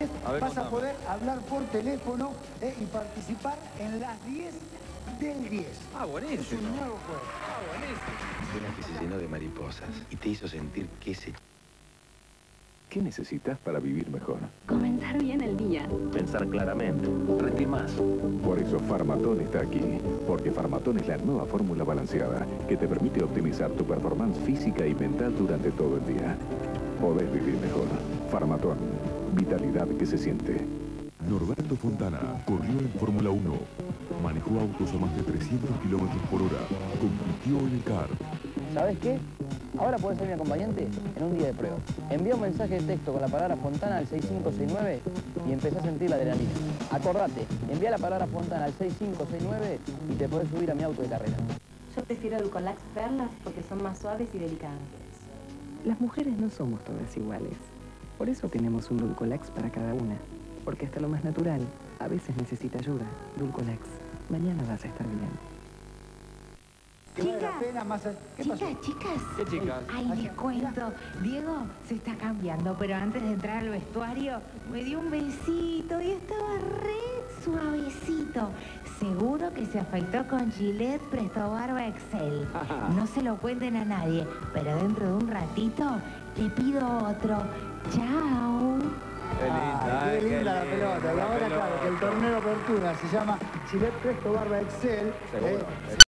10 A ver, vas a contame. poder hablar por teléfono y participar en las 10 del 10. Ah, buenísimo. Es un nuevo juego. Ah, buenísimo. Una que se llenó de mariposas y te hizo sentir que ese... ¿Qué necesitas para vivir mejor? Comenzar bien el día. Pensar claramente, rendir más. Por eso Farmatón está aquí, porque Farmatón es la nueva fórmula balanceada que te permite optimizar tu performance física y mental durante todo el día. Podés vivir mejor. Farmatón, vitalidad que se siente. Norberto Fontana corrió en Fórmula 1. Manejó autos a más de 300 kilómetros por hora. Compitió en el kart. ¿Sabes qué? Ahora podés ser mi acompañante en un día de prueba. Envía un mensaje de texto con la palabra Fontana al 6569 y empezá a sentir la adrenalina. Acordate, envía la palabra Fontana al 6569 y te podés subir a mi auto de carrera. Yo prefiero Dulcolax Perlas porque son más suaves y delicadas. Las mujeres no somos todas iguales. Por eso tenemos un Dulcolax para cada una. Porque hasta lo más natural a veces necesita ayuda. Dulcolax. Mañana vas a estar bien. Que vale la pena más... ¿Qué pasó? Chicas. ¿Qué chicas? Ay, les cuento. Diego se está cambiando, pero antes de entrar al vestuario me dio un besito y estaba re suavecito. Seguro que se afeitó con Gillette Presto Barba Excel. No se lo cuenten a nadie, pero dentro de un ratito le pido otro. Chao. Qué linda, Ay, qué qué linda la linda pelota. Y la ahora, claro, que el pelota. torneo de apertura se llama Gillette Presto Barba Excel. Seguro.